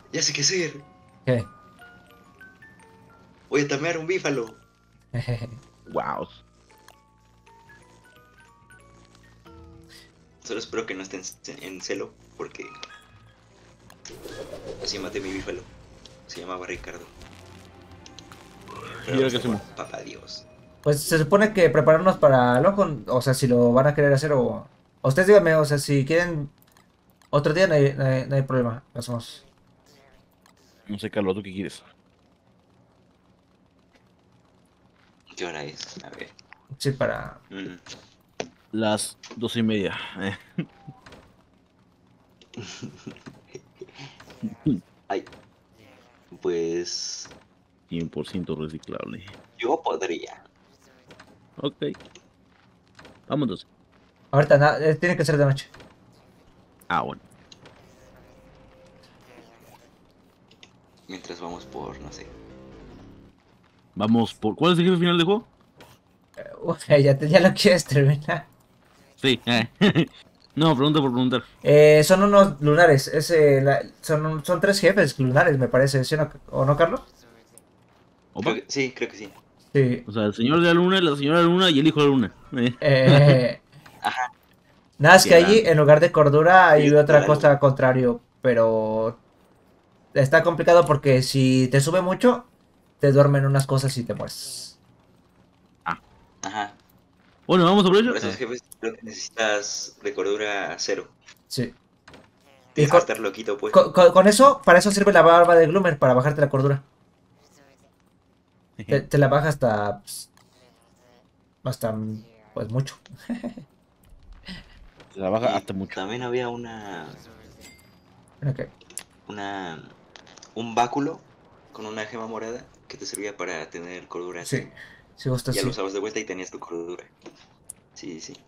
Ya sé qué hacer. ¿Qué? Voy a tamear un bífalo. Wow. Solo espero que no estén en celo, porque así maté mi bífalo. Se llamaba Ricardo. ¿Y Pero ahora qué está con hacemos? papá Dios. Pues se supone que prepararnos para el ojo, o sea, si lo van a querer hacer o ustedes díganme, o sea, si quieren otro día no hay problema, lo hacemos. No sé, Carlos, ¿tú qué quieres? ¿Qué hora es? A ver. Sí, para... Mm. Las 12:30. Ay, pues 100% reciclable. yo podría. Ok, vámonos. Ahorita, tiene que ser de noche. Ah, bueno. Mientras vamos por, no sé. Vamos por... ¿Cuál es el jefe final de juego? Ya lo quieres terminar. Sí. No, pregunta por preguntar. Son unos lunares, son tres jefes lunares, me parece, ¿sí o no, Carlos? Creo ¿Opa? que sí, creo que sí. Sí. O sea, el señor de la luna, la señora de la luna y el hijo de la luna. Eh, Ajá, Nada, es que allí Tierra. en lugar de cordura hay ellos son de otra la luna. cosa al contrario, pero está complicado porque si te sube mucho, te duermen unas cosas y te mueres. Ah. Ajá. Bueno, vamos sobre ello. Por esos jefes creo que necesitas de cordura cero. Sí. Y Tienes que estar loquito, pues. con eso, para eso sirve la barba de Gloomer, para bajarte la cordura. Te la baja hasta, hasta, pues mucho. Se la baja Y hasta mucho. también había Ok. una, un báculo con una gema morada que te servía para tener cordura cero. Sí, si gusta, Ya lo sí. usabas de vuelta y tenías tu cordura. Sí, sí.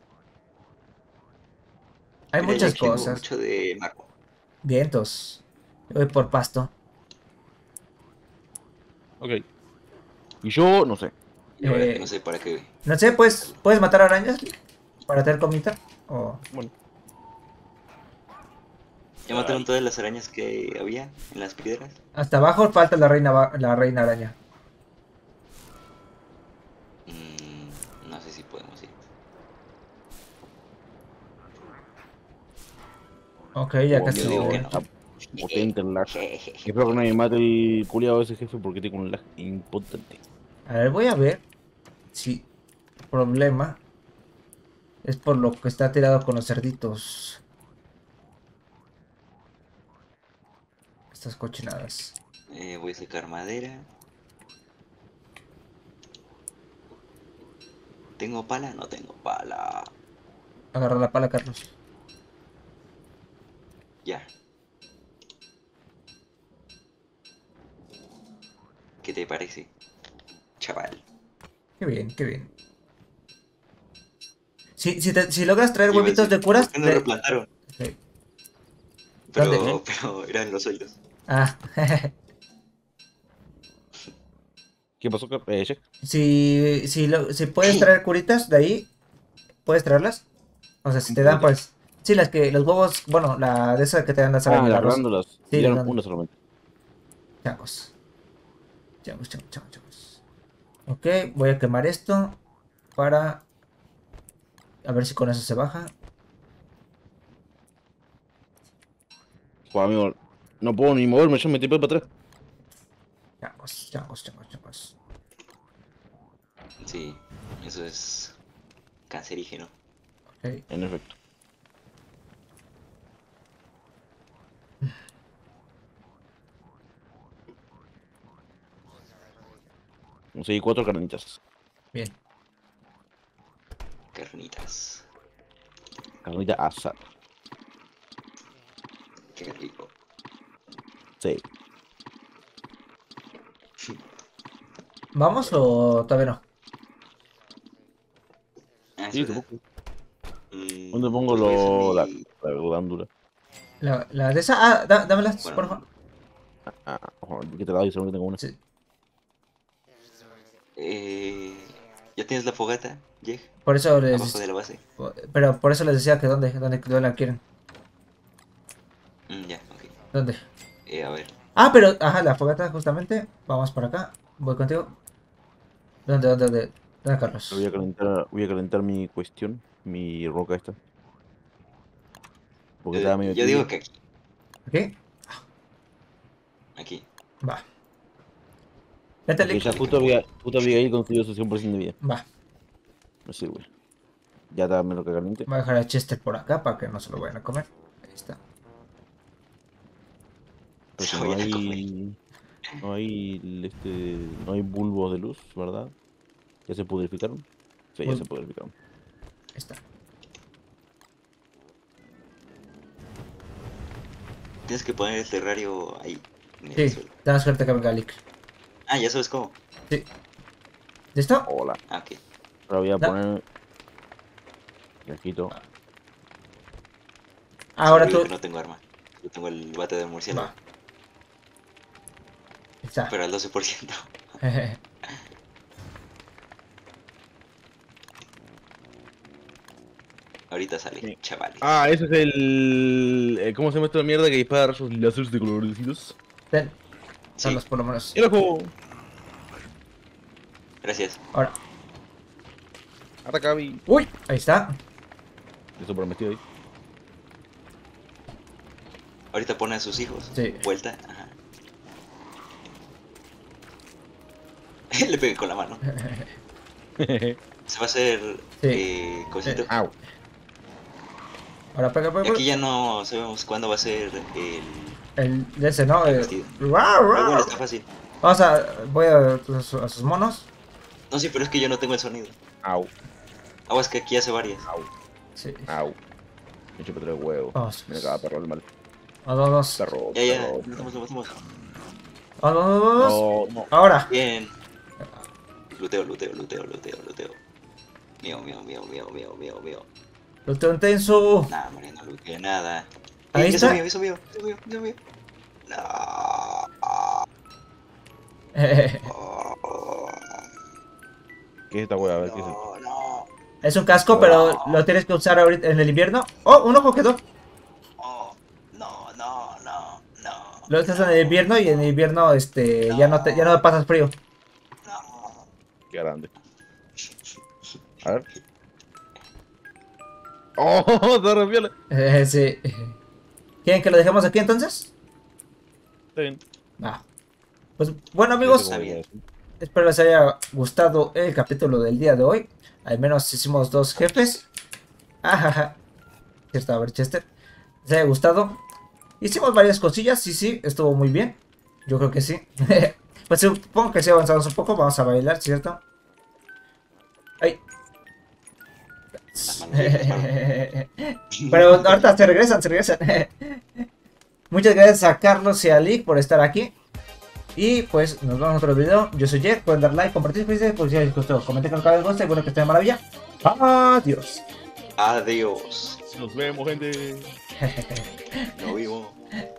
Hay Mira, ya muchas tengo cosas. mucho de mago. Vientos. Voy por pasto. Ok. Y yo, no sé. Y la verdad es que no Eh, sé para qué. no sé, pues, ¿puedes matar arañas para tener comida? O Bueno. ¿Ya mataron Ay, todas las arañas que había en las piedras? hasta abajo falta la reina araña. No sé si podemos ir. Ok, ya oh, Yo casi digo que voy. no. está potente el lag. Espero que nadie mate el culiado ese jefe porque tiene un lag impotente. A ver, voy a ver si el problema es por lo que está tirado con los cerditos. Estas cochinadas. Voy a sacar madera. ¿Tengo pala? No tengo pala. Agarra la pala, Carlos. Ya. ¿Qué te parece, chaval? Qué bien, qué bien. Si logras traer Y iba a huevitos decir, de ¿por curas, qué no replantaron? sí. ¿Dónde? Pero, pero eran los hoyos. Ah, ¿Qué pasó, Jack? si puedes traer curitas de ahí, puedes traerlas. O sea, si ¿Cómo te dan, curitas? pues. Sí, las que, los huevos, bueno, la de esa que te dan las Ah, arañas, la las rosa. glándulas. Me Sí, las dieron dan. una solamente. Changos. Changos, changos, changos, changos. Ok, voy a quemar esto para a ver si con eso se baja. Pues amigo, no puedo ni moverme, yo me tiré para atrás. Changos, changos, changos, changos. Sí, eso es cancerígeno. Ok. En efecto. Conseguí 4 carnitas. Bien. Carnitas. Carnita asada. Qué rico. Sí. ¿Vamos o todavía no? Ah, es Sí, verdad. supongo. ¿Dónde pongo Pues voy a hacer mi... la glándula? La de esa. Ah, dámelas, Bueno, porfa. Ah, ojo, ¿qué te la doy? Solo que tengo una. Sí. eh... ¿Ya tienes la fogata, Jeg? Por eso Abajo les. de la base. Pero por eso les decía que dónde la quieren. Ya, ok. ¿Dónde? A ver. Ah, pero, ajá, la fogata justamente. Vamos para acá. Voy contigo. ¿Dónde, Carlos? Voy a calentar mi cuestión, mi roca esta. Porque estaba medio Yo digo tibia. que aquí. ¿Aquí? Aquí. Va. Vente, Porque Lick. ya justo Abigail consiguió su 100% de vida. Va. No sirve. Ya dame lo que caliente. Voy a dejar a Chester por acá para que no se lo vayan a comer. Ahí está. Porque Se no vayan a comer. hay. No hay. No hay bulbos de luz, ¿verdad? ¿Ya se pudrificaron? Sí, ya se pudrificaron. Ahí está. Tienes que poner el terrario ahí, en el Sí, suelo. te das suerte que venga Lick. Ah, ya sabes cómo. Sí. ¿Listo? Hola. Ah, ok. Ahora voy a Da. poner. Le quito. Ahora Se me olvidó tú. que no tengo arma. Yo tengo el bate del murciélago. Va. Ahí está. Pero al 12%. Ahorita sale, Sí. chavales. Ah, ese es el. ¿Cómo se llama esta mierda que dispara rayos láseres de colorecitos? Ven. Sí, Carlos, por lo menos. ¡El ojo! gracias. Ahora. Ataca, vi. ¡Uy! Ahí está. Eso prometido ahí. Ahorita pone a sus hijos. Sí. Vuelta. Ajá. Le pegué con la mano. Se va a hacer Sí. cosito. Au. Ahora pega, Y pega, aquí pega. ya no sabemos cuándo va a ser el El de ese, ¿no? vestido. ¡Guau, Pero guau! bueno, está fácil. Vamos a. Voy a sus monos. No, sí, pero es que yo no tengo el sonido. Au. Aguas que aquí hace varias. Au. Sí. Au. Me chupé tres huevos. Vamos. Me acaba de perro el mal. Vamos. Perro. Ya, ya, Perro. lo matamos. Vamos. No, no. Ahora. Bien. Luteo. Mío. Luteo intenso. Nah, hombre, no luteo nada. Ahí Eso está. mío. No. ¿Qué es esta hueá? A ver, ¿qué es esto? No. Es un casco, pero lo tienes que usar ahorita en el invierno. ¡Oh! Un ojo quedó. Oh, no. Lo usas en el invierno y en el invierno ya no pasas frío. No. Qué grande. A ver. ¡Oh! ¡Está re piola! Sí. ¿Quieren que lo dejemos aquí entonces? Está bien. Va. Pues bueno, No sé amigos. cómo Está bien. voy a decir. Espero les haya gustado el capítulo del día de hoy. Al menos hicimos 2 jefes. Ajaja. Cierto, a ver, Chester. ¿Les haya gustado? Hicimos varias cosillas, sí, estuvo muy bien. Yo creo que sí. Pues supongo que sí avanzamos un poco. Vamos a bailar, ¿cierto? ¡Ay! Las manos. Pero ahorita se regresan. Muchas gracias a Carlos y a Lick por estar aquí. Y pues nos vemos en otro video. Yo soy Jack, pueden dar like, compartir, suscribirse, pues si les gustó, comenten con el canal de gusto y bueno que esté de maravilla. Adiós. Adiós. Nos vemos, gente. Nos vimos.